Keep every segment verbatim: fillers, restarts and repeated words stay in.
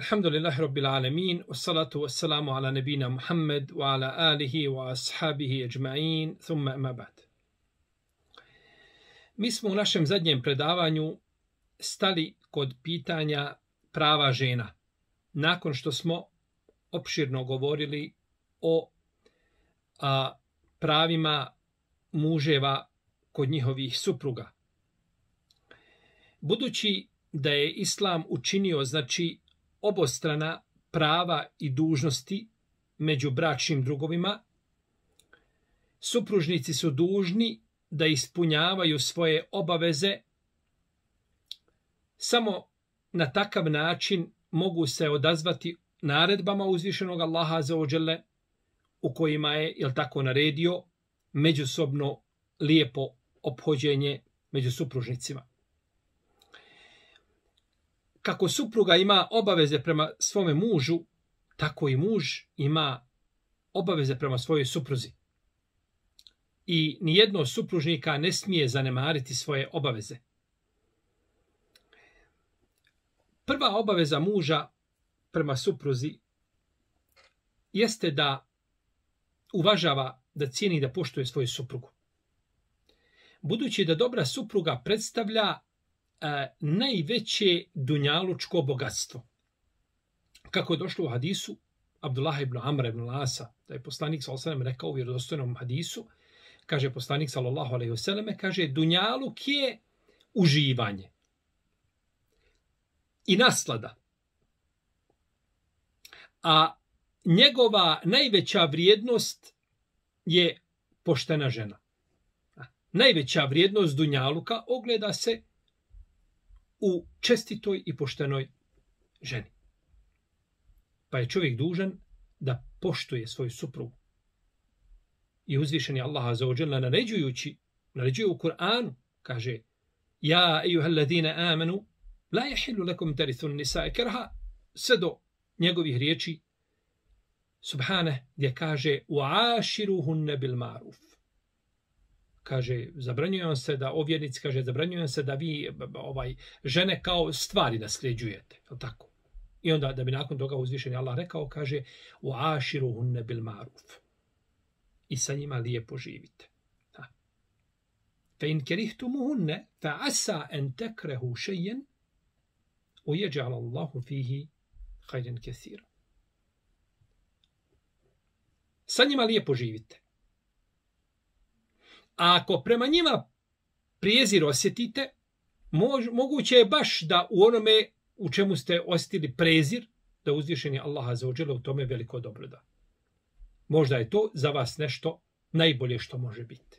Alhamdulillahi Rabbil Alamin, wassalatu wassalamu ala nebina Muhammed, wa ala alihi wa ashabihi ajma'in, thumma amma ba'd. Mi smo u našem zadnjem predavanju stali kod pitanja prava žena, nakon što smo opširno govorili o a, pravima muževa kod njihovih supruga. Budući da je Islam učinio, znači, obostrana prava i dužnosti među bračnim drugovima, supružnici su dužni da ispunjavaju svoje obaveze. Samo na takav način mogu se odazvati naredbama uzvišenog Allaha azza wa dželle, u kojima je, jel tako, naredio međusobno lijepo ophođenje među supružnicima. Kako supruga ima obaveze prema svome mužu, tako i muž ima obaveze prema svojoj supruzi. I nijedno od supružnika ne smije zanemariti svoje obaveze. Prva obaveza muža prema supruzi jeste da uvažava, da cijeni, da poštuje svoju suprugu. Budući da dobra supruga predstavlja a, najveće dunjalučko bogatstvo. Kako je došlo u hadisu Abdullah ibn Amra ibn Lasa, da je poslanik sallallahu alejhi ve sellem rekao u vjerodostojnom hadisu, kaže poslanik sallallahu alejhi ve sellem, kaže, dunjaluk je uživanje i naslada, a njegova najveća vrijednost je poštena žena. Najveća vrijednost dunjaluka ogleda se u čestitoj i poštenoj ženi. Pa je čovjek dužan da poštuje svoju suprugu. I uzvišeni Allah azza wa dželle naređujući, naređuje u Kur'anu, kaže: Ja ejuhalladine amanu, la yahillu lakum tarithu nisae kerha, sve do njegovih riječi, subhane, gdje kaže: Uaširuhunne bil maruf. Kaže, zabranjujem se da, o vjernici, kaže, zabranjujem se da vi ovaj žene kao stvari nasljeđujete. Je tako? I onda, da bi nakon toga uzvišeni Allah rekao, kaže: Uaširuhunne bil maruf. I sa njima lijepo živite. Fa in kerihtumuhunne, fa asa en tekrehu šejen, ujeđala Allahu fihi hajden kesira. Sa njima lijepo živite. A ako prema njima prijezir osjetite, mož, moguće je baš da u onome u čemu ste osjetili prezir, da uzvišeni Allah azza wa dželle u tome veliko dobro da. Možda je to za vas nešto najbolje što može biti.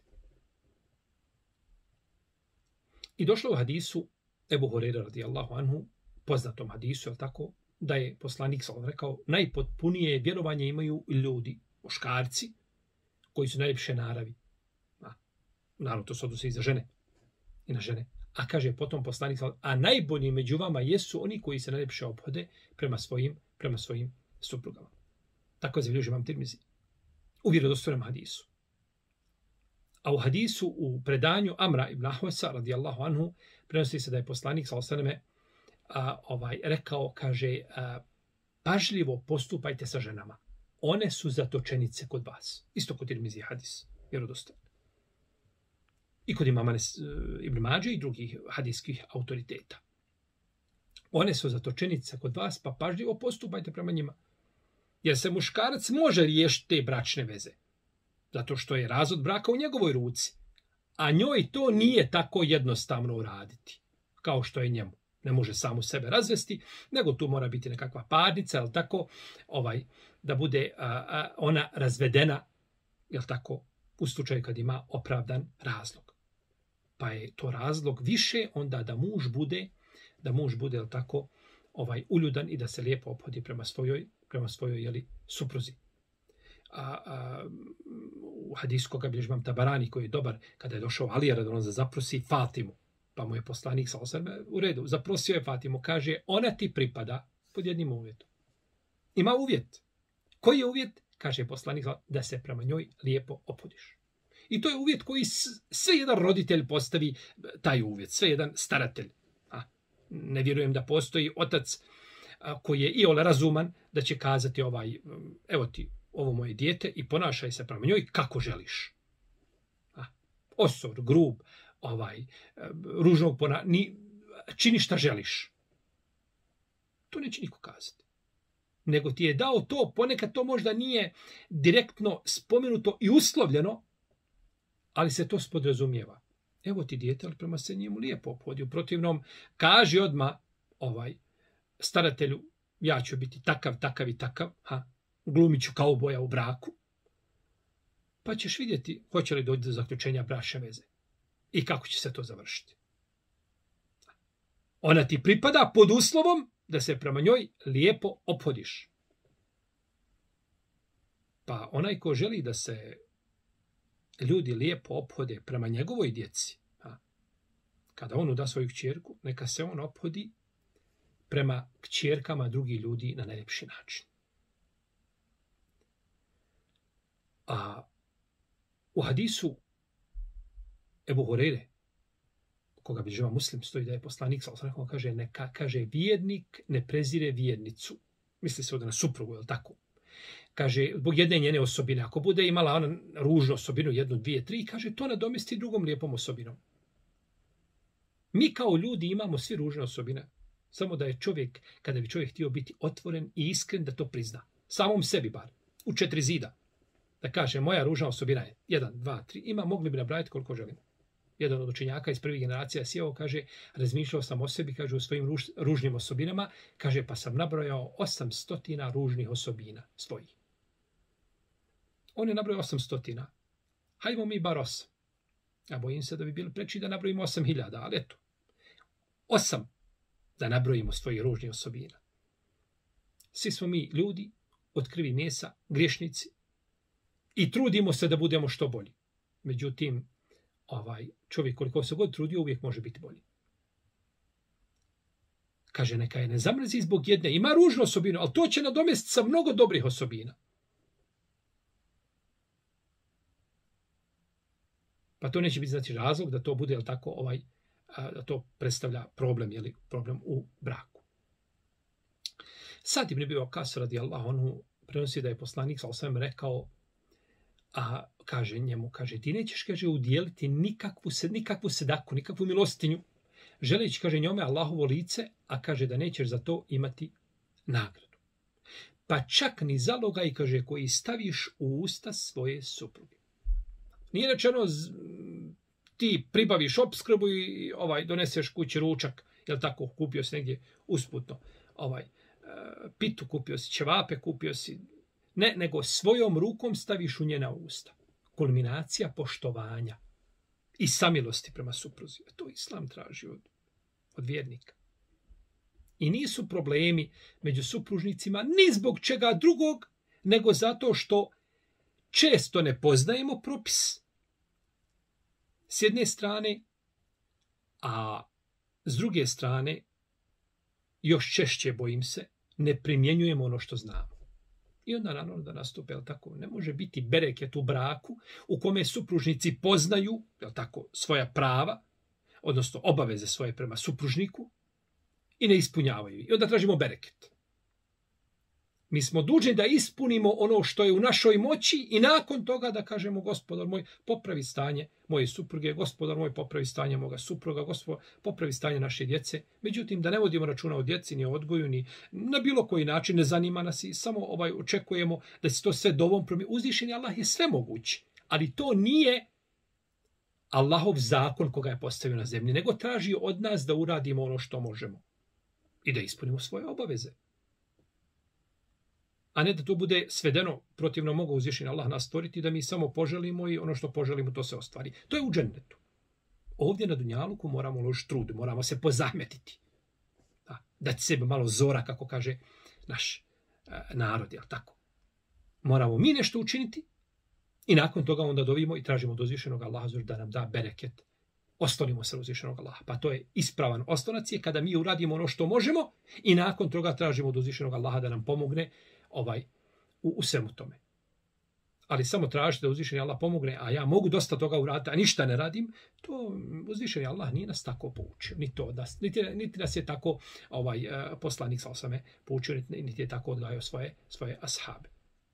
I došlo u hadisu Ebu Hurajre radijallahu anhu, poznatom hadisu, je tako, da je poslanik sallallahu rekao: najpotpunije vjerovanje imaju ljudi, muškarci, koji su najljepše naravi. Naravno, to se odnosi i za žene. I na žene. A kaže potom poslanik, a najbolji među vama jesu oni koji se najljepše ophode prema svojim, prema svojim suprugama. Tako zabilježi Imam Tirmizi u vjerodostojnom hadisu. A u hadisu, u predanju Amra ibn Ahwasa radijallahu anhu, prenosi se da je poslanik sallallahu alejhi ve sellem ovaj rekao, kaže: a, pažljivo postupajte sa ženama. One su zatočenice kod vas. Isto kod Tirmizi hadis, vjerodostojan. I kod imama Ibn Mađe i drugih hadijskih autoriteta. One su zatočenice kod vas, pa pažljivo postupajte prema njima. Jer se muškarac može riješiti te bračne veze. Zato što je razvod braka u njegovoj ruci. A njoj to nije tako jednostavno uraditi, kao što je njemu. Ne može samu sebe razvesti, nego tu mora biti nekakva parnica, jel tako, ovaj, da bude a, a, ona razvedena, jel tako, u slučaju kad ima opravdan razlog. Pa je to razlog više onda da muž bude, da muž bude, jel tako, ovaj, uljudan i da se lijepo ophodi prema svojoj, prema svojoj, jeli, supruzi. A, a, u hadisu koga bilježi Imam Tabarani, koji je dobar, kada je došao Alija radijallahu anhu da zaprosi Fatimu, pa mu je poslanik sallallahu alejhi ve sellem u redu, zaprosio je Fatimu, kaže: ona ti pripada pod jednim uvjetom. Ima uvjet. Koji je uvjet? Kaže poslanik, da se prema njoj lijepo ophodiš. I to je uvjet koji sve jedan roditelj postavi, taj uvjet, sve jedan staratelj. A, ne vjerujem da postoji otac a, koji je iole razuman, da će kazati ovaj, evo ti ovo moje dijete i ponašaj se prema njoj kako želiš. A, osor, grub, ovaj, ružnog pona, ni, čini šta želiš. To neće niko kazati. Nego ti je dao to, ponekad to možda nije direktno spomenuto i uslovljeno, ali se to spodrazumijeva. Evo ti dijete, ali prema se njemu lijepo ophodi. U protivnom, kaži odmah ovaj, staratelju, ja ću biti takav, takav i takav, ha, glumit ću kao boja u braku, pa ćeš vidjeti hoće li doći do zaključenja bračne veze i kako će se to završiti. Ona ti pripada pod uslovom da se prema njoj lijepo ophodiš. Pa onaj ko želi da se ljudi lijepo ophode prema njegovoj djeci, a, kada on uda svoju kćerku, neka se on ophodi prema kćerkama drugih ljudi na najljepši način. A u hadisu Ebu Hurere, koga bilježi Muslim, stoji da je poslanik sallallahu alejhi ve sellem kaže neka kaže vjernik ne prezire vjernicu. Misli se ovdje na suprugu, je li tako? Kaže, zbog jedne njene osobine, ako bude imala ona ružnu osobinu, jednu, dvije, tri, kaže, to nadomesti drugom lijepom osobinom. Mi kao ljudi imamo svi ružne osobine. Samo da je čovjek, kada bi čovjek htio biti otvoren i iskren, da to prizna. Samom sebi bar. U četiri zida. Da kaže, moja ružna osobina je jedan, dva, tri. Ima, mogli bi nabrajati koliko želimo. Jedan od učenjaka iz prvih generacija sjeo, kaže, razmišljao sam o sebi, kaže, o svojim ruž, ružnim osobinama, kaže, pa sam nabrojao osamstotina ružnih osobina svojih. On je nabrojao osamstotina. Hajmo mi bar osam. Ja bojim se da bi bilo preći da nabrojimo osam hiljada, ali eto. Osam da nabrojimo svojih ružnih osobina. Svi smo mi ljudi od krvi mesa, griješnici i trudimo se da budemo što bolji. Međutim, ovaj čovjek koliko se god trudio uvijek može biti bolji. Kaže, neka je ne zamrzi zbog jedne. Ima ružnu osobinu, ali to će nadomestiti sa mnogo dobrih osobina. Pa to neće biti znači razlog da to bude, jel tako, ovaj, da to predstavlja problem, jeli, problem u braku. Sad ibn Abi Waqqas radijallahu anhu prenosi da je poslanik sallallahu alejhi ve sellem rekao, a kaže njemu, kaže, ti nećeš, kaže, udjeliti nikakvu, nikakvu sedaku, nikakvu milostinju, želeći, kaže, njome Allahovo lice, a kaže da nećeš za to imati nagradu. Pa čak ni zalogaj, kaže, koji staviš u usta svoje supruge. Nije rečeno, ti pribaviš opskrbu i ovaj doneseš kući ručak, jel tako, kupio si negdje usputno, ovaj, pitu, kupio si ćevape, kupio si, ne, nego svojom rukom staviš u njena usta. Kulminacija poštovanja i samilosti prema supruzi. To Islam traži od, od vjernika. I nisu problemi među supružnicima ni zbog čega drugog, nego zato što često ne poznajemo propis s jedne strane, a s druge strane, još češće, bojim se, ne primjenjujemo ono što znamo. I onda naravno da nastupe, jel tako, ne može biti bereket u braku u kome supružnici poznaju, jel tako, svoja prava, odnosno obaveze svoje prema supružniku i ne ispunjavaju. I onda tražimo bereket. Mi smo dužni da ispunimo ono što je u našoj moći i nakon toga da kažemo, gospodar moj, popravi stanje moje supruge, gospodar moj, popravi stanje moga supruga, gospodar, popravi stanje naše djece. Međutim, da ne vodimo računa o djeci, ni o odgoju, ni na bilo koji način, ne zanima nas i samo ovaj očekujemo da se to sve dovom promi. Uzvišeni Allah je sve mogući, ali to nije Allahov zakon koga je postavio na zemlji, nego traži od nas da uradimo ono što možemo i da ispunimo svoje obaveze. A ne da to bude svedeno, protivno mogu uzvišeni Allah nas stvoriti, da mi samo poželimo i ono što poželimo to se ostvari. To je u džennetu. Ovdje na dunjaluku moramo uložiti trud, moramo se pozahmetiti. Da, dati sebe malo zora, kako kaže naš e, narod, jel tako? Moramo mi nešto učiniti i nakon toga onda dovimo i tražimo od uzvišenog Allaha da nam da bereket. Oslonimo se uzvišenog Allaha. Pa to je ispravan oslonac je kada mi uradimo ono što možemo i nakon toga tražimo od uzvišenog Allaha da nam pomogne ovaj, u, u svemu tome. ali samo tražite da uzvišeni Allah pomogne, a ja mogu dosta toga uraditi, a ništa ne radim, to uzvišeni Allah nije nas tako poučio. Niti, to, nas, niti, niti nas je tako ovaj, poslanik sa osame poučio, niti, niti je tako odgajao svoje, svoje ashabe.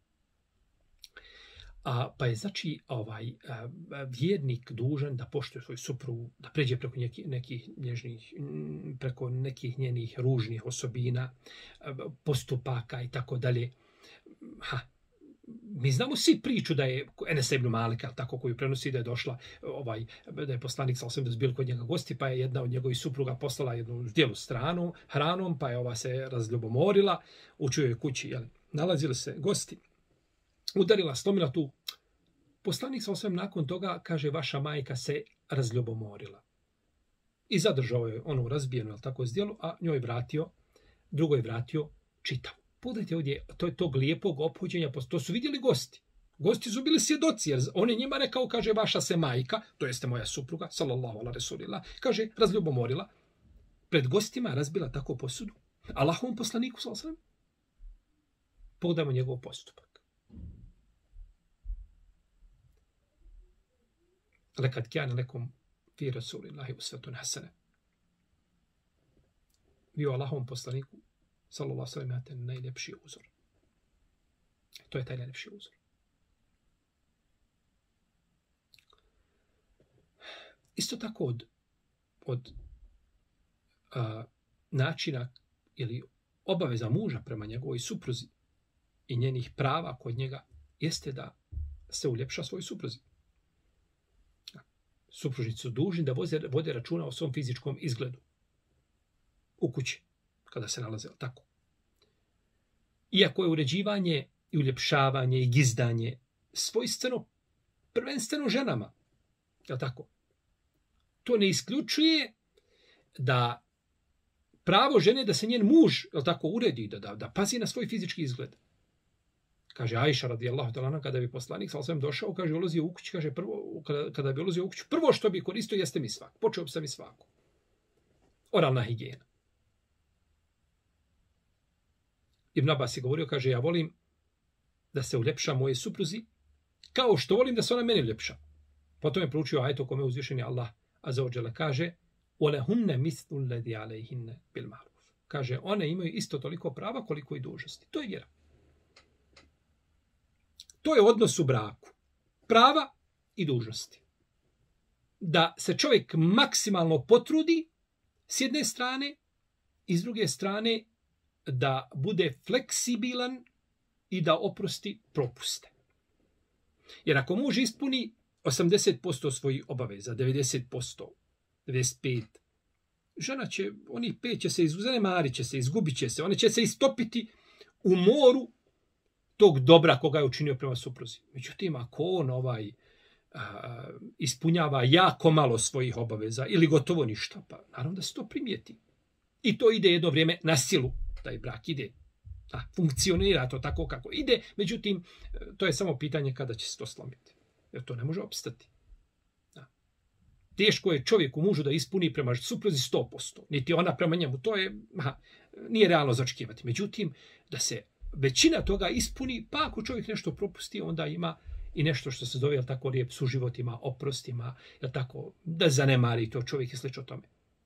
A, pa je znači ovaj a, vjernik dužan da poštuje svoju suprugu, da pređe preko nekih, nekih nježnih, preko nekih njenih ružnih osobina, postupaka i tako dalje. Ha, mi znamo svi priču da je Enes ibn Malika, tako koju prenosi da je došla, ovaj, da je poslanik sa osam da zbil kod njega gosti, pa je jedna od njegovih supruga poslala jednu zdjelu stranu hranom, pa je ova se razljubomorila, u čujoj kući, jel, nalazili se gosti, udarila, slomila tu. Poslanik sa osam nakon toga kaže, vaša majka se razljubomorila. I zadržao je onu razbijenu, jel tako, zdjelu, a njoj vratio, drugo je vratio čitav. Pogledajte ovdje, to je tog lijepog ophođenja, to su vidjeli gosti. Gosti su bili svjedoci, jer on je njima rekao, kaže, vaša se majka, to jeste moja supruga, sallallahu ala resulillah, kaže, razljubomorila, pred gostima razbila tako posudu. Allahovom poslaniku, sallallahu alejhi ve sellem, pogledajmo njegov postupak. Lekad kjane lekom fi rasulillahi usvetun hasene. Vi o Allahovom poslaniku, sallallahu alejhi ve sellem, imate najljepši uzor. To je taj najljepši uzor. Isto tako od, od a, načina ili obaveza muža prema njegovoj supruzi i njenih prava kod njega jeste da se uljepša svoj supruzi. Supružnici su dužni da voze, vode računa o svom fizičkom izgledu u kući, kada se nalaze tako. Iako je uređivanje i uljepšavanje i gizdanje svojstveno prvenstveno ženama, je tako? To ne isključuje da pravo žene da se njen muž, je tako, uredi, da, da, da pazi na svoj fizički izgled. Kaže Ajša radijallahu ta'ala, kada bi poslanik sallallahu alejhi ve sellem došao, kaže, ulazio u kuću, kaže, prvo, kada, kada bi ulazio u kuću, prvo što bi koristio jeste misvak. Počeo bi sa misvakom. Oralna higijena. Ibn Abbas je govorio, kaže, ja volim da se uljepša moje supruzi, kao što volim da se ona meni uljepša. Potom je proučio ajet u kome uzvišeni Allah azza wa dželle kaže, وَلَهُنَّ مِثْلُ الَّذِي عَلَيْهِنَّ بِالْمَعْرُوفِ. Kaže, one imaju isto toliko prava koliko i dužnosti. To je vjera. To je odnos u braku. Prava i dužnosti. Da se čovjek maksimalno potrudi s jedne strane i s druge strane da bude fleksibilan i da oprosti propuste. Jer ako muž ispuni osamdeset posto svojih obaveza, devedeset posto, devedeset pet posto, žena će, onih pet će se izuzanemarit će se, izgubit će se, one će se istopiti u moru tog dobra koga je učinio prema supruzi. Međutim, ako on ovaj, a, ispunjava jako malo svojih obaveza ili gotovo ništa, pa naravno da se to primijeti. I to ide jedno vrijeme na silu. Taj brak ide, a, funkcionira to tako kako ide, međutim, to je samo pitanje kada će se to slomiti. Jer to ne može opstati. A. Teško je čovjeku mužu da ispuni prema supruzi sto posto. Niti ona prema njemu. To je, aha, nije realno začekivati. Međutim, da se većina toga ispuni, pa ako čovjek nešto propusti, onda ima i nešto što se zove, jel tako, lijep suživot, ima oprost, ima, jel tako, da zanemari to čovjek i slično tome.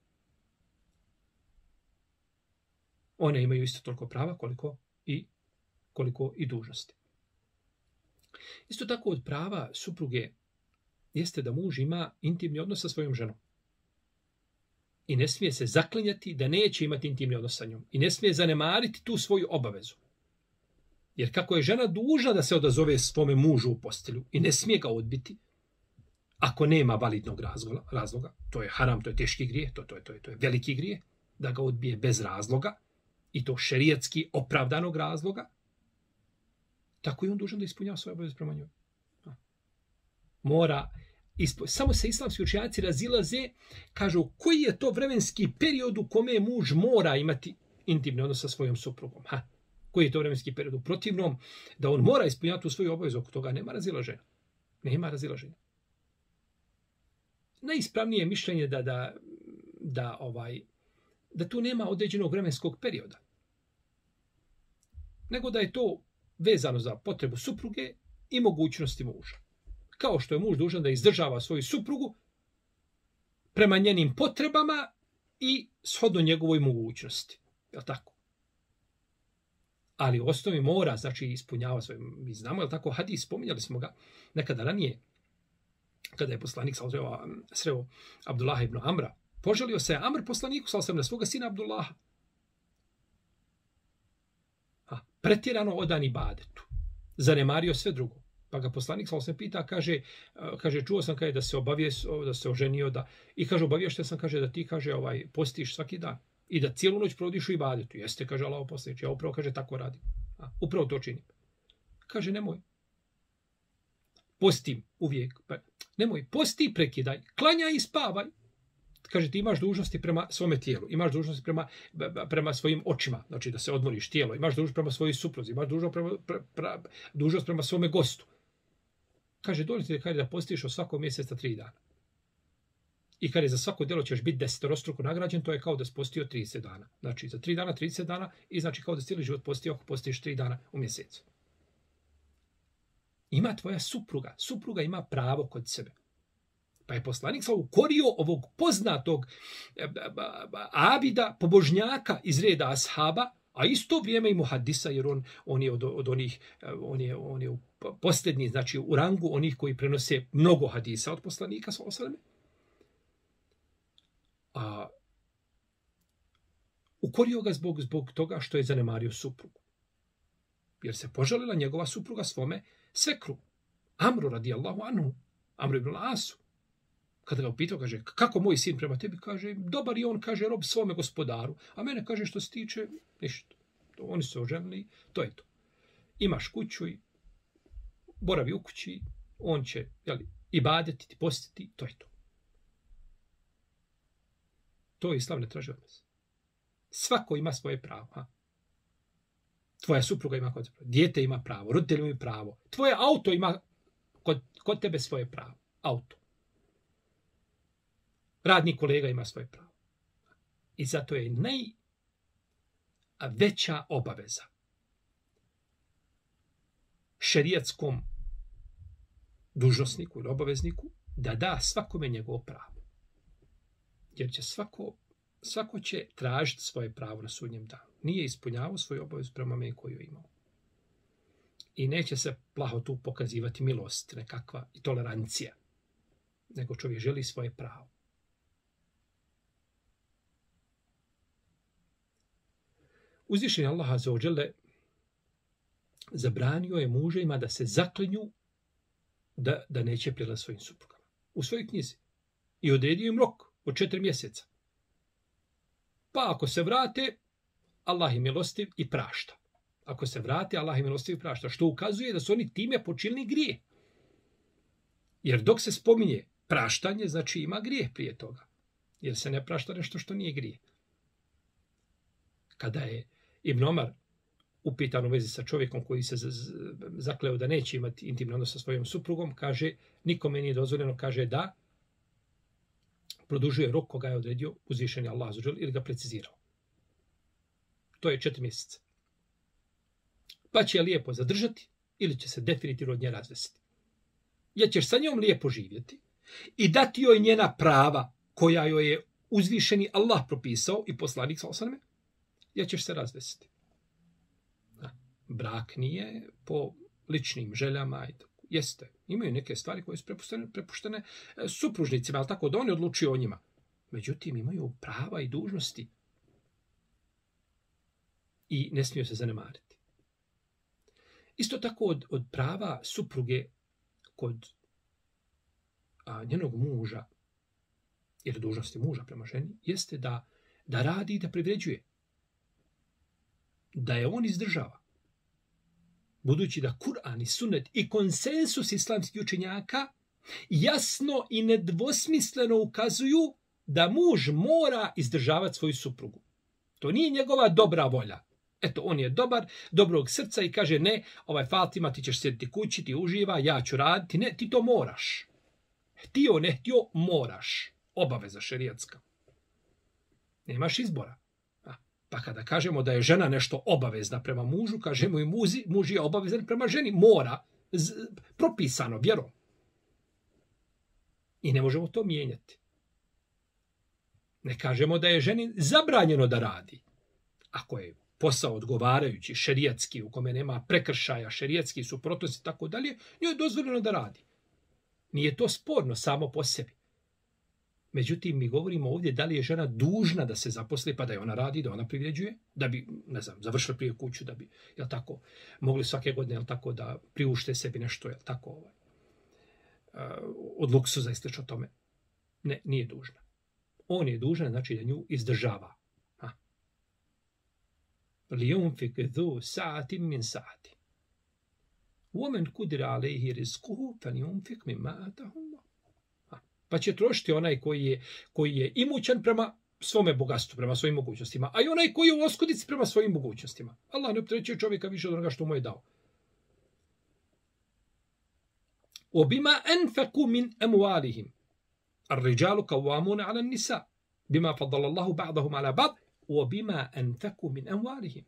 One imaju isto toliko prava koliko i, koliko i dužnosti. Isto tako od prava supruge jeste da muž ima intimni odnos sa svojom ženom. I ne smije se zaklinjati da neće imati intimni odnos sa njom. I ne smije zanemariti tu svoju obavezu. Jer kako je žena dužna da se odazove svome mužu u postelju i ne smije ga odbiti, ako nema validnog razloga, razloga to je haram, to je teški grijeh, to, to, je, to, je, to je veliki grijeh, da ga odbije bez razloga, i to šerijatski opravdanog razloga, tako je on dužan da ispunjava svoje obaveze prema njoj. Mora, ispo... samo se islamski učenjaci razilaze, kažu koji je to vremenski period u kome muž mora imati intimni odnos sa svojom suprugom. Ha. Koji je to vremenski period? U protivnom, da on mora ispunjati tu svoju obavezu, oko toga nema razilaženja. Nema razilaženja. Najispravnije mišljenje da, da, da, ovaj, da tu nema određenog vremenskog perioda. Nego da je to vezano za potrebu supruge i mogućnosti muža. Kao što je muž dužan da izdržava svoju suprugu prema njenim potrebama i shodno njegovoj mogućnosti. Je li tako? Ali u osnovi mora, znači, ispunjava svoje. Mi znamo, je li tako, hadis, spominjali smo ga nekada ranije, kada je poslanik sreo Abdullah ibn Amra. Poželio se Amr poslaniku, sal sam na svoga sina Abdullaha. A, pretjerano odan ibadetu. Zanemario sve drugo. Pa ga poslanik sal se pita, kaže, kaže čuo sam kaže, da se obavije, da se oženio, da, i kaže, obaviješten sam, kaže, da ti, kaže, ovaj, postiš svaki dan. I da cijelu noć provodiš u ibadetu. Jeste, kaže Allah poslanič, ja upravo, kaže, tako radim. A, upravo to činim. Kaže, nemoj. Postim uvijek. Pa, nemoj, posti, prekidaj, klanjaj i spavaj. Kaže, ti imaš dužnosti prema svome tijelu, imaš dužnosti prema, prema svojim očima, znači da se odmoriš tijelo, imaš dužnost prema svojoj supruzi, imaš dužnost prema, pre, pre, dužnost prema svome gostu. Kaže, dođi ti da postiš od svakog mjeseca tri dana. I kada za svako djelo ćeš biti desetorostruko nagrađen, to je kao da si postio trideset dana. Znači, za tri dana, trideset dana i znači kao da si cijeli život postio ako postiš tri dana u mjesecu. Ima tvoja supruga. Supruga ima pravo kod sebe. Pa je poslanik sam ukorio ovog poznatog abida, pobožnjaka iz reda ashaba, a isto vrijeme i muhadisa, jer on, on je od, od onih, on je, on je posljednji, znači u rangu onih koji prenose mnogo hadisa od poslanika, sallallahu. A ukorio ga zbog, zbog toga što je zanemario suprugu. Jer se požalila njegova supruga svome svekru. Amru radijallahu anhu, Amru ibn Asu. Kada ga upitao, kaže, kako moj sin prema tebi, kaže, dobar je on, kaže, rob svome gospodaru. A mene, kaže, što se tiče, ništa. Oni su se oženili, to je to. Imaš kuću i boravi u kući, on će, jeli, ibadeti, ti postiti, to je to. To je islam ne traži od nas. Svako ima svoje pravo. Ha? Tvoja supruga ima kod tebe, dijete ima pravo, roditelji imaju pravo. Tvoje auto ima kod, kod tebe svoje pravo. Auto. Radni kolega ima svoje pravo. I zato je najveća obaveza šerijatskom dužnosniku ili obavezniku da da svakome njegovo pravo. Jer će svako, svako će tražiti svoje pravo na sudnjem danu. Nije ispunjavao svoju obavezu prema meni koju je imao. I neće se plaho tu pokazivati milost nekakva i tolerancija. Nego čovjek želi svoje pravo. Uzvišeni Allah azza wa dželle zabranio je muževima da se zaklinju da, da neće prilaziti svojim suprugama. U svojoj knjizi. I odredio im rok od četiri mjeseca. Pa ako se vrate, Allah je milostiv i prašta. Ako se vrate, Allah je milostiv i prašta. Što ukazuje da su oni time počinili grije. Jer dok se spominje praštanje, znači ima grijeh prije toga. Jer se ne prašta nešto što nije grije. Kada je Ibn Omar upitan u vezi sa čovjekom koji se zakleo da neće imati intimni odnos sa svojom suprugom, kaže, nikome nije dozvoljeno, kaže da produžuje rok koga je odredio uzvišeni Allah azza wa dželle ili ga precizirao. To je četiri mjeseca. Pa će je lijepo zadržati ili će se definitivno od nje razvesti. Jer ćeš sa njom lijepo živjeti i dati joj njena prava koja joj je uzvišeni Allah propisao i poslanik sallallahu alejhi ve sellem, ja ćeš se razvesti. Brak nije po ličnim željama. Jeste, imaju neke stvari koje su prepuštene, prepuštene supružnicima, ali tako da oni odlučuju o njima. Međutim, imaju prava i dužnosti. I ne smiju se zanemariti. Isto tako od, od prava supruge kod a, njenog muža, jer dužnosti muža prema ženi, jeste da, da radi i da privređuje. Da je on izdržava. Budući da Kur'an i Sunnet i konsensus islamskih učenjaka jasno i nedvosmisleno ukazuju da muž mora izdržavati svoju suprugu. To nije njegova dobra volja. Eto, on je dobar, dobrog srca i kaže, ne, ovaj Fatima, ti ćeš sjediti kući, ti uživa, ja ću raditi. Ne, ti to moraš. Htio, ne htio, moraš. Obaveza šerijatska. Nemaš izbora. Pa kada kažemo da je žena nešto obavezna prema mužu, kažemo i muzi, muž je obavezan prema ženi, mora. z, propisano vjerom. I ne možemo to mijenjati. Ne kažemo da je ženi zabranjeno da radi. Ako je posao odgovarajući, šerijatski, u kome nema prekršaja, šerijatski suprotnosti i tako dalje, njoj je dozvoljeno da radi. Nije to sporno samo po sebi. Međutim, mi govorimo ovdje da li je žena dužna da se zaposli, pa da je ona radi, da ona privređuje, da bi, ne znam, završila prije kuću, da bi, jel tako, mogli svake godine, jel tako, da priušte sebi nešto, jel tako, ovaj, od luksuza i slično tome. Ne, nije dužna. On je dužan, znači da nju izdržava. لِيُنْفِقْ ذُو سَعَةٍ مِنْ سَعَةٍ وَمَنْ قُدِرَ عَلَيْهِ رِزْقُهُ فَلْيُنْفِقْ مِمَّا آتَاهُ اللَّهُ. Pa će trošiti onaj koji je, koji je imućan prema svome bogatstvu, prema svojim mogućnostima, a i onaj koji je u oskudici prema svojim mogućnostima. Allah ne opterećuje čovjeka više od onoga što mu je dao. وَبِمَا أَنْفَقُوا مِنْ أَمْوَالِهِمْ الرِّجَالُ قَوَّامُونَ عَلَى النِّسَاءِ بِمَا فَضَّلَ اللَّهُ بَعْضَهُمْ عَلَى بَعْضٍ وَبِمَا أَنْفَقُوا مِنْ أَمْوَالِهِمْ.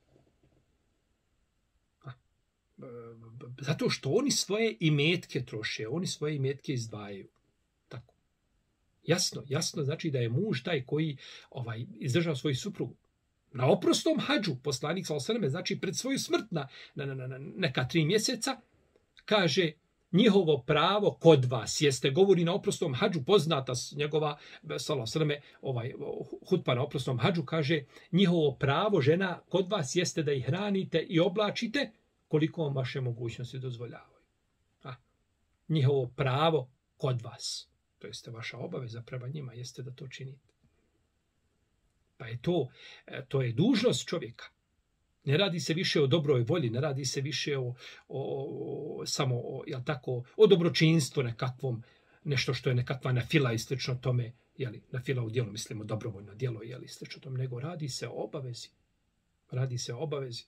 Zato što oni svoje imetke troše, oni svoje imetke izdvajaju. Tako. Jasno, jasno znači da je muž taj koji ovaj, izdržava svoju suprugu. Na oprostom hadžu, poslanik sallallahu alejhi ve sellem, znači pred svoju smrt na, na, na, na neka tri mjeseca, kaže njihovo pravo kod vas jeste, govori na oprostom hadžu, poznata njegova, sallallahu alejhi ve sellem, ovaj, hutba na oprostom hadžu, kaže njihovo pravo žena kod vas jeste da ih hranite i oblačite koliko vam vaše mogućnosti dozvoljavaju. A, njihovo pravo kod vas, to jeste vaša obaveza prema njima, jeste da to činite. Pa je to, to je dužnost čovjeka. Ne radi se više o dobroj volji, ne radi se više o, o, o samo o, jel tako, o dobročinstvu nekakvom, nešto što je nekakva nafila i slično tome, jeli, nafila u dijelu, mislimo dobrovoljno djelo, jeli, slično tome, nego radi se o obavezi. Radi se o obavezi.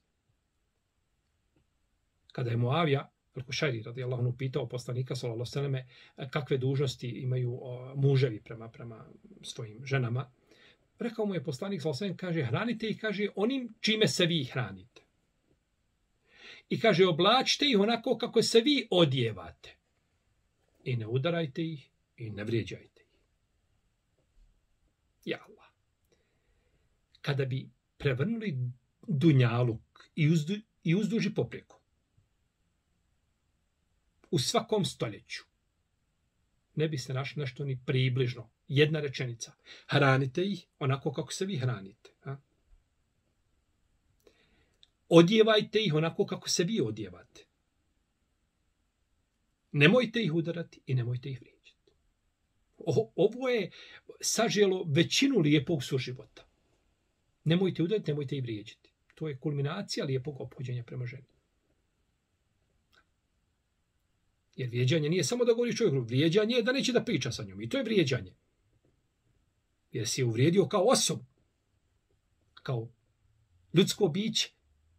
Kada je Muavija, Al-Kušajri, radijallahu anhu, pitao poslanika, sallallahu alejhi ve selleme, kakve dužnosti imaju o, muževi prema, prema svojim ženama, rekao mu je poslanik, sallallahu alejhi ve sellem, kaže, hranite ih, kaže, onim čime se vi hranite. I kaže, oblačite ih onako kako se vi odjevate. I ne udarajte ih i ne vrijeđajte ih. Ja Allah. Kada bi prevrnuli dunjaluk i, uzdu, i uzduži poprijeku, u svakom stoljeću, ne bi se našlo nešto ni približno. Jedna rečenica. Hranite ih onako kako se vi hranite. A? Odjevajte ih onako kako se vi odjevate. Nemojte ih udarati i nemojte ih vrijeđati. O, ovo je saželo većinu lijepog suživota. Nemojte udarati, nemojte ih vrijeđati. To je kulminacija lijepog ophođenja prema ženi. Jer vrijeđanje nije samo da govoriš čovjeku. Vrijeđanje je da neće da priča sa njom. I to je vrijeđanje. Jer si je uvrijedio kao osobu. Kao ljudsko biće.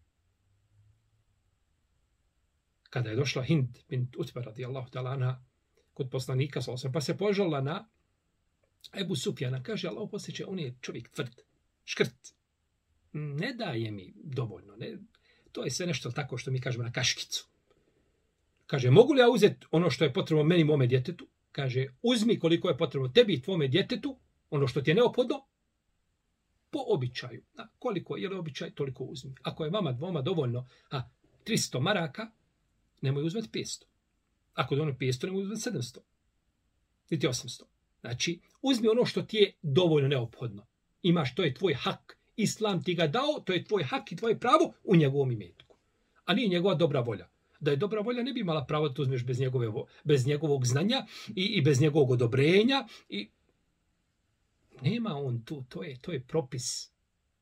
Kada je došla Hind bint Utbe radijallahu ta'ala anha kod poslanika, pa se požalila na Ebu Sufjana. Kaže, Allah posjeća, on je čovjek tvrd, škrt. Ne daje mi dovoljno. Ne. To je sve nešto tako što mi kažemo na kaškicu. Kaže, mogu li ja uzeti ono što je potrebno meni, mome djetetu? Kaže, uzmi koliko je potrebno tebi i tvome djetetu, ono što ti je neophodno, po običaju. A koliko je li običaj, toliko uzmi. Ako je vama dvoma dovoljno a, tristo maraka, nemoj uzmeti petsto. Ako je ono petsto, nemoj uzmeti sedamsto. Niti osamsto. Znači, uzmi ono što ti je dovoljno neophodno. Imaš, to je tvoj hak. Islam ti ga dao, to je tvoj hak i tvoje pravo u njegovom imetku. A nije njegova dobra volja. Da je dobra volja, ne bi imala pravo da to uzmeš bez, njegove, bez njegovog znanja i, i bez njegovog odobrenja. I nema on tu, to je, to je propis.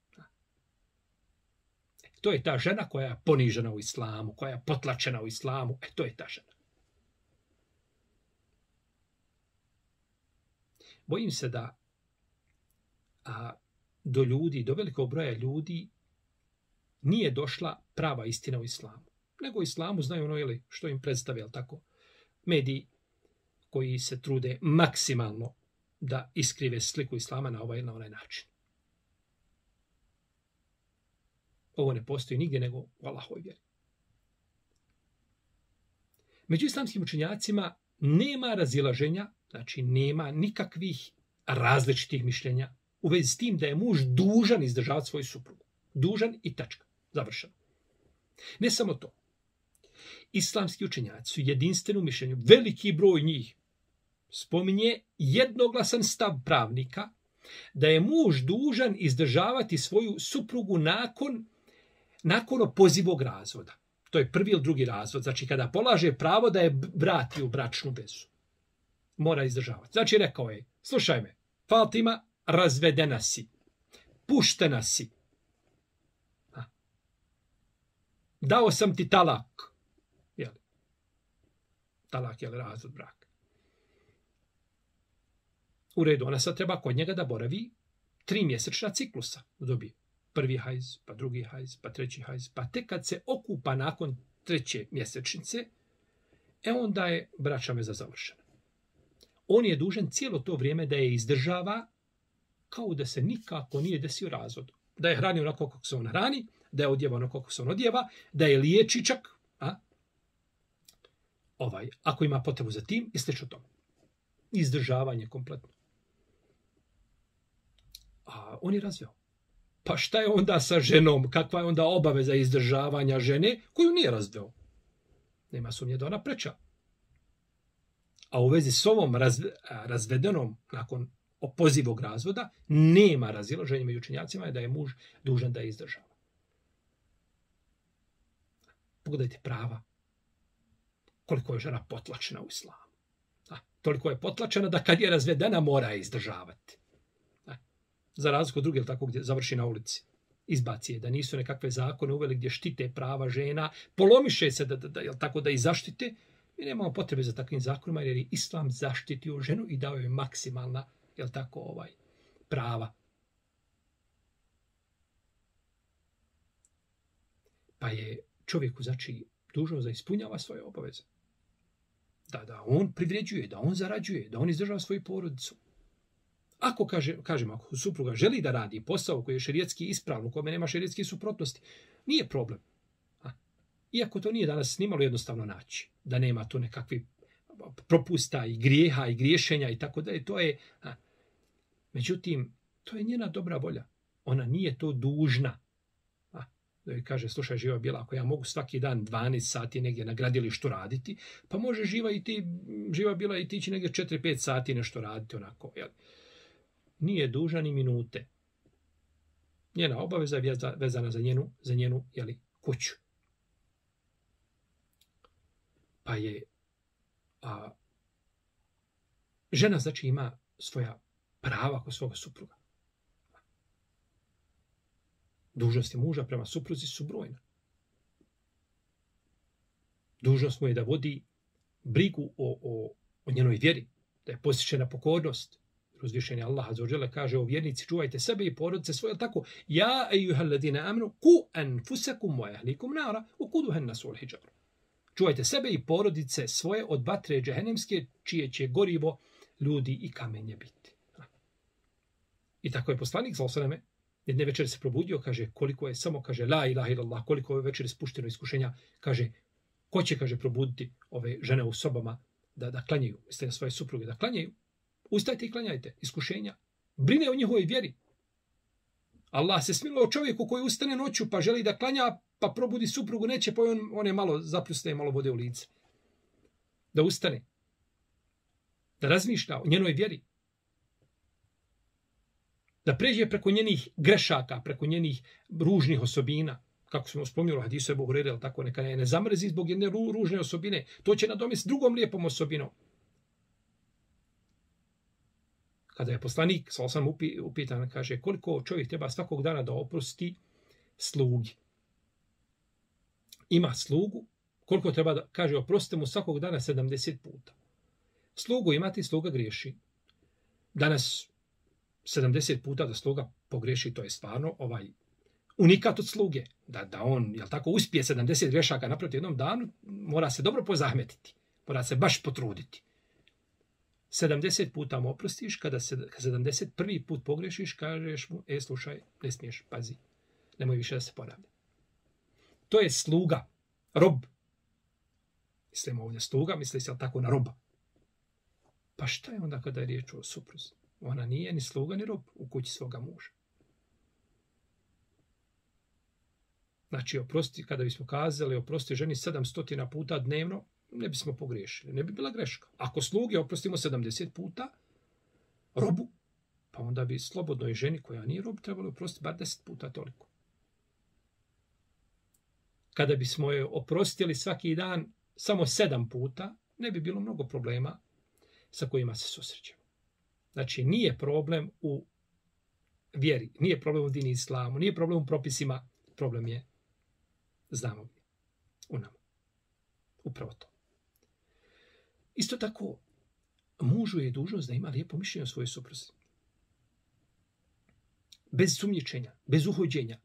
To je ta žena koja je ponižena u islamu, koja je potlačena u islamu. E, to je ta žena. Bojim se da a, do ljudi, do velikog broja ljudi nije došla prava istina u islamu. Nego u islamu znaju ono ili što im predstavlja, jel tako? Mediji koji se trude maksimalno da iskrive sliku islama na ovaj ili na onaj način. Ovo ne postoji nigdje nego u Allahovoj vjeri. Među islamskim učenjacima nema razilaženja, znači nema nikakvih različitih mišljenja u vezi s tim da je muž dužan izdržavati svoju suprugu. Dužan i tačka. Završeno. Ne samo to. Islamski učenjaci su jedinstveni u mišljenju. Veliki broj njih spominje jednoglasan stav pravnika da je muž dužan izdržavati svoju suprugu nakon, nakon opozivog razvoda. To je prvi ili drugi razvod. Znači kada polaže pravo da je vrati u bračnu vezu. Mora izdržavati. Znači rekao je, slušaj me, Fatima, razvedena si. Puštena si. Ha. Dao sam ti talak. Jel? Talak je razvod braka. U redu, ona sad treba kod njega da boravi tri mjesečna ciklusa. Dobije prvi hajz, pa drugi hajz, pa treći hajz. Pa tek kad se okupa nakon treće mjesečnice, e onda je bračna veza završena. On je dužan cijelo to vrijeme da je izdržava kao da se nikako nije desio razvod. Da je hrani onako kako se on hrani, da je odjeva onako kako se on odjeva, da je liječi čak, a? Ovaj, ako ima potrebu za tim, i slično tome. Izdržavanje kompletno. A on je razveo. Pa šta je onda sa ženom? Kakva je onda obaveza izdržavanja žene koju nije razveo? Nema sumnje da ona preča. A u vezi s ovom razve, razvedenom nakon opozivog razvoda nema razilaženja među učenjacima da je muž dužan da je izdržava. Pogledajte prava. Koliko je žena potlačena u islamu. A, toliko je potlačena da kad je razvedena mora je izdržavati. A, za razliku od druge, tako gdje završi na ulici. Izbaci je da nisu nekakve zakone uveli gdje štite prava žena, polomiše se da, da, da, jel tako da i zaštite. Mi nemamo potrebe za takvim zakonima jer je islam zaštitio ženu i dao joj maksimalna, jel tako, ovaj, prava. Pa je čovjeku, znači, dužno da ispunjava svoje obaveze. Da, da on privređuje, da on zarađuje, da on izdržava svoju porodicu. Ako, kaže, kažem, ako supruga želi da radi posao koji je šerijetski ispravno, u kome nema šerijetske suprotnosti, nije problem. A? Iako to nije danas nimalo jednostavno naći, da nema tu nekakvi propusta i grijeha i griješenja i tako da je, to je... A? Međutim, to je njena dobra volja. Ona nije to dužna. A? Da joj kaže, slušaj, Živa bila, ako ja mogu svaki dan dvanaest sati negdje na gradilištu raditi, pa može Živa i ti, Živa bila i ti će negdje četiri pet sati nešto raditi onako, jel? Nije dužna ni minute. Njena obaveza je vezana za njenu, za njenu jeli, kuću. Pa je a, žena znači ima svoja prava kod svoga supruga. Dužnosti muža prema supruzi su brojne. Dužnost mu je da vodi brigu o, o, o njenoj vjeri, da je posjećena pokornost. Uzvišeni Allah azza wa dželle kaže o vjernici čuvajte sebe i porodice svoje, tako ja ejuhalladina amanu ku anfusakum wa ahlikum nara uquduha an-nas wal hijar. Čuvajte sebe i porodice svoje od vatre džehennemske čije će gorivo ljudi i kamenje biti. I tako je poslanik sallallahu alejhi ve sellem jedne večeri se probudio, kaže koliko je samo kaže la ilaha illallah, koliko je večeri spušteno iskušenja, kaže ko će kaže probuditi ove žene u sobama da da klanjaju, jeste svoje supruge da klanjaju. Ustajte i klanjajte, iskušenja. Brine o njihovoj vjeri. Allah se smiluje čovjeku koji ustane noću pa želi da klanja, pa probudi suprugu, neće, pa on, on je malo zapljusne, malo vode u lice. Da ustane. Da razmišlja o njenoj vjeri. Da pređe preko njenih grešaka, preko njenih ružnih osobina. Kako smo spomnjali u hadisu Ebu Hurere, tako neka ne zamrzi zbog jedne ružne osobine. To će nadomjestiti drugom lijepom osobinom. Kada je poslanik, sal sam upitan, kaže koliko čovjek treba svakog dana da oprosti slugi. Ima slugu, koliko treba da, kaže, oprostite mu svakog dana sedamdeset puta. Slugu imati, sluga griješi. Danas sedamdeset puta da sluga pogreši, to je stvarno ovaj unikat od sluge. Da, da on, jel tako, uspije sedamdeset grešaka napraviti jednom danu, mora se dobro pozahmetiti. Mora se baš potruditi. sedamdeset puta mu oprostiš, kada sedamdeset prvi put pogrešiš, kažeš mu, e, slušaj, ne smiješ, pazi, nemoj više da se ponavlja. To je sluga, rob. Mislimo ovdje sluga, misli se tako na roba. Pa šta je onda kada je riječ o supruzi? Ona nije ni sluga ni rob u kući svoga muža. Znači, oprosti, kada bismo kazali oprosti ženi sedamsto puta dnevno, ne bismo pogriješili, ne bi bila greška. Ako sluge oprostimo sedamdeset puta, robu, pa onda bi slobodnoj ženi koja nije rob trebalo oprostiti bar deset puta toliko. Kada bismo je oprostili svaki dan samo sedam puta, ne bi bilo mnogo problema sa kojima se susrećemo. Znači, nije problem u vjeri, nije problem u dini islamu, nije problem u propisima, problem je, znamo gdje, u nama. Upravo to. Isto tako, mužu je dužnost da ima lijepo mišljenje o svojoj supruzi. Bez sumnjičenja, bez uhođenja.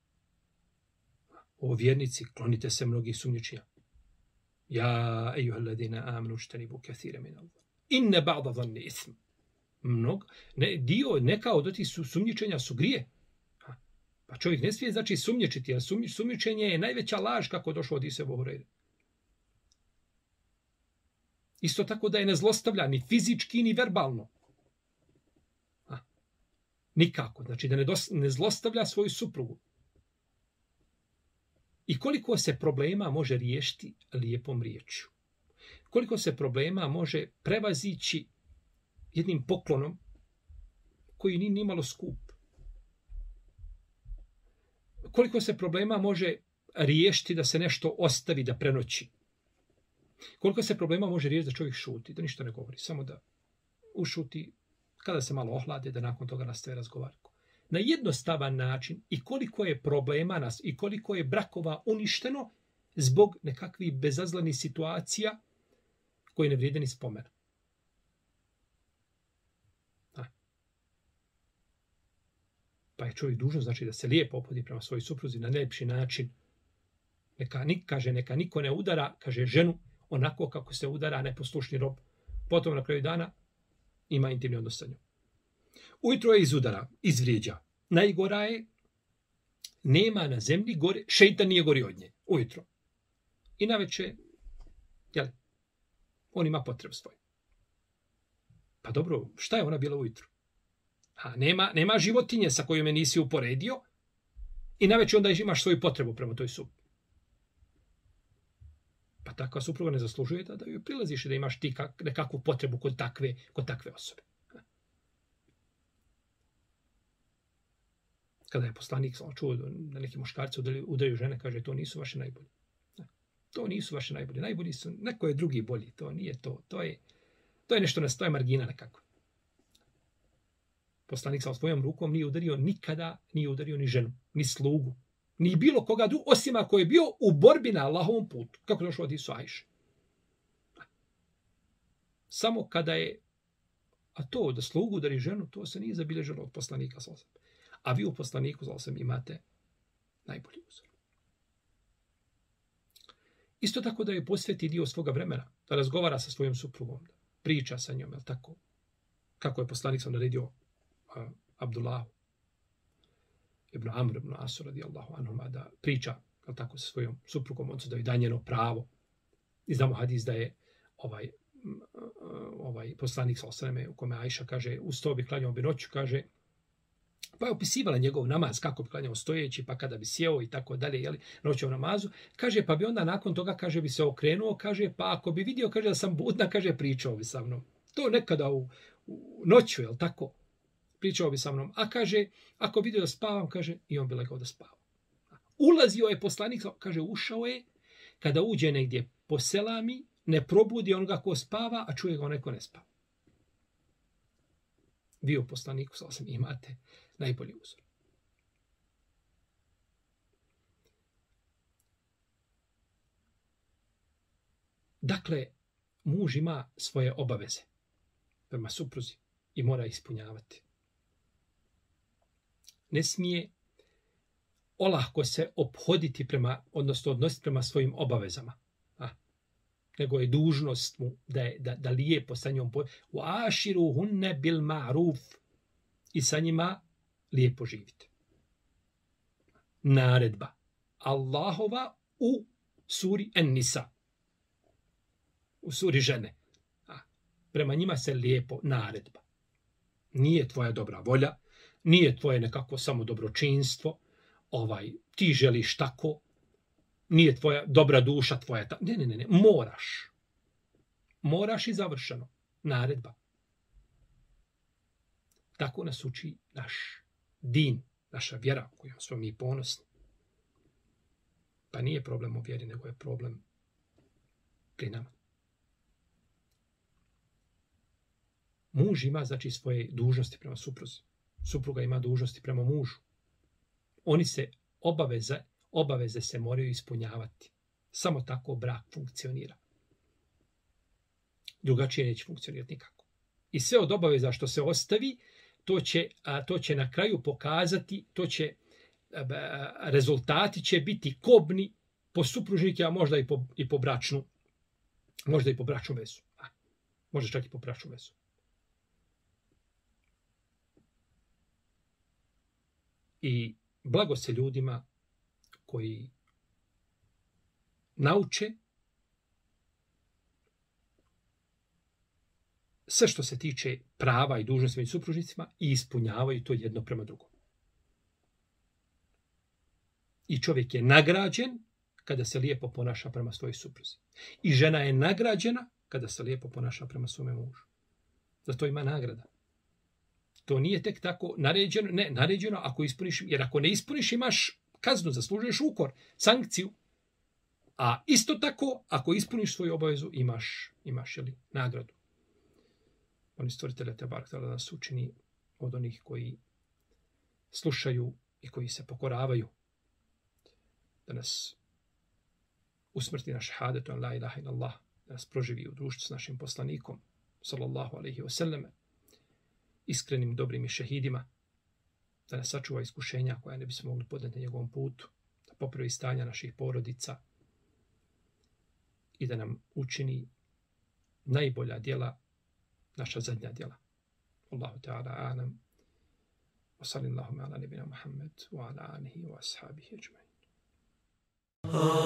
O vjernici, klonite se mnogih sumnjičenja. Ja, ejuhalladina amanu štanibu kathire min Allah. Inne ba'da dhanni ism. Mnog, ne, dio, neka od tih sumnjičenja su grije. Ha. Pa čovjek ne smije znači sumnjičiti, jer sumnjič, sumnjičenje je najveća laž kako došlo od Ise Ebu Hurajre. Isto tako da je ne zlostavlja ni fizički ni verbalno. Ha. Nikako, znači da ne, dos, ne zlostavlja svoju suprugu. I koliko se problema može riješiti lijepom riječju. Koliko se problema može prevazići jednim poklonom koji nije nimalo skup. Koliko se problema može riješiti da se nešto ostavi, da prenoći. Koliko se problema može riješiti da čovjek šuti, da ništa ne govori, samo da ušuti, kada se malo ohlade, da nakon toga nastave razgovarati. Na jednostavan način i koliko je problema nas i koliko je brakova uništeno zbog nekakvih bezazlenih situacija koje ne vrijede ni spomena. Pa je čovjek dužan znači da se lijepo ophodi prema svojoj supruzi na najljepši način. Neka, kaže, neka niko ne udara, kaže ženu, onako kako se udara neposlušni rob. Potom na kraju dana ima intimni odnos sa njom. Ujutro je izudara, izvrijeđa. Najgora je, nema na zemlji gore, šeitan nije gori od nje. Ujutro. I naveče, jel, on ima potrebu svoj. Pa dobro, šta je ona bila ujutro? A nema, nema životinje sa kojom je nisi uporedio i naveče onda imaš svoju potrebu prema toj supruzi. Pa takva supruga ne zaslužuje da, da joj prilaziš i da imaš ti kak, nekakvu potrebu kod takve, kod takve osobe. Kada je poslanik čuo da neki muškarci udaju žene, kaže to nisu vaše najbolji. To nisu vaše najbolji. Najbolji su, neko je drugi bolji. To nije to. To je, to je nešto, to je margina nekako. Poslanik sa svojom rukom nije udario nikada, nije udario ni ženu, ni slugu, ni bilo koga drugo, osim ako je bio u borbi na Allahovom putu. Kako došlo od Isu Ajše. Samo kada je, a to da slugu udari ženu, to se nije zabilježilo od poslanika sa osam. A vi u poslaniku sa osam imate najbolji uzor. Isto tako da je posveti dio svoga vremena, da razgovara sa svojom suprugom, da priča sa njom, je tako? Kako je poslanik sam naredio uh, Abdullahu ibn Amr ibn Asu radijallahu anhuma da priča, je tako, sa svojom suprugom, odnosno da je danjeno pravo. I znamo hadis da je ovaj, ovaj poslanik sa osreme u kome Ajša kaže, ustao bi, klanjao bi noću, kaže, pa je opisivala njegov namaz, kako bi klanjao stojeći, pa kada bi sjeo i tako dalje, jeli, noću namazu, kaže, pa bi onda nakon toga, kaže, bi se okrenuo, kaže, pa ako bi vidio, kaže, da sam budna, kaže, pričao bi sa mnom. To nekada u, u noću, jel tako, pričao bi sa mnom. A kaže, ako vidio da spavam, kaže, i on bi legao da spava. Ulazio je poslanik, kaže, ušao je, kada uđe negdje po selami, ne probudi onoga ko spava, a čuje ga neko ne spava. Vi u poslaniku sa osam imate najbolji uzor. Dakle, muž ima svoje obaveze prema supruzi i mora ispunjavati. Ne smije olahko se ophoditi prema, odnosno odnositi prema svojim obavezama. A, nego je dužnost mu da, je, da, da lijepo sa njom u aširu hunne bil ma'ruf i sa njima lijepo živite. Naredba Allahova u suri En-Nisa. u suri žene. A, prema njima se lijepo naredba. Nije tvoja dobra volja, nije tvoje nekako samo dobročinstvo, ovaj, ti želiš tako, nije tvoja dobra duša, tvoja ta... Ne, ne, ne, ne, moraš. Moraš i završeno. Naredba. Tako nas uči naš din, naša vjera kojom smo mi ponosni. Pa nije problem u vjeri, nego je problem pri nama. Muž ima, znači, svoje dužnosti prema supruzi. Supruga ima dužnosti prema mužu. Oni se obaveze, obaveze se moraju ispunjavati. Samo tako brak funkcionira. Drugačije neće funkcionirati nikako. I sve od obaveza što se ostavi, to će, a, to će na kraju pokazati, to će, a, rezultati će biti kobni po supružnike, a možda i po, i po bračnu, možda i po bračnu vezu. A, možda čak i po bračnu vezu. I blago se ljudima koji nauče sve što se tiče prava i dužnosti među supružnicima i ispunjavaju to jedno prema drugom. I čovjek je nagrađen kada se lijepo ponaša prema svojoj supruzi. I žena je nagrađena kada se lijepo ponaša prema svome mužu. Zato ima nagrada. To nije tek tako naređeno, ne, naređeno ako ispuniš, jer ako ne ispuniš imaš kaznu, zaslužuješ ukor, sankciju. A isto tako, ako ispuniš svoju obavezu, imaš, imaš jeli, nagradu. Oni stvoritelja Tebarak da nas učini od onih koji slušaju i koji se pokoravaju. Da nas usmrti na šahadetu an la ilaha illallah, da nas proživi u društvu s našim poslanikom, sallallahu alaihi wasallam, iskrenim, dobrim i šehidima, da nas sačuva iskušenja koja ne bismo mogli podneti na njegovom putu, da popravi stanja naših porodica i da nam učini najbolja djela, naša zadnja djela. Allahu ta'ala alam. Wa sallallahu ala nebina Muhammed wa ala alihi wa ashabihi ajma'in.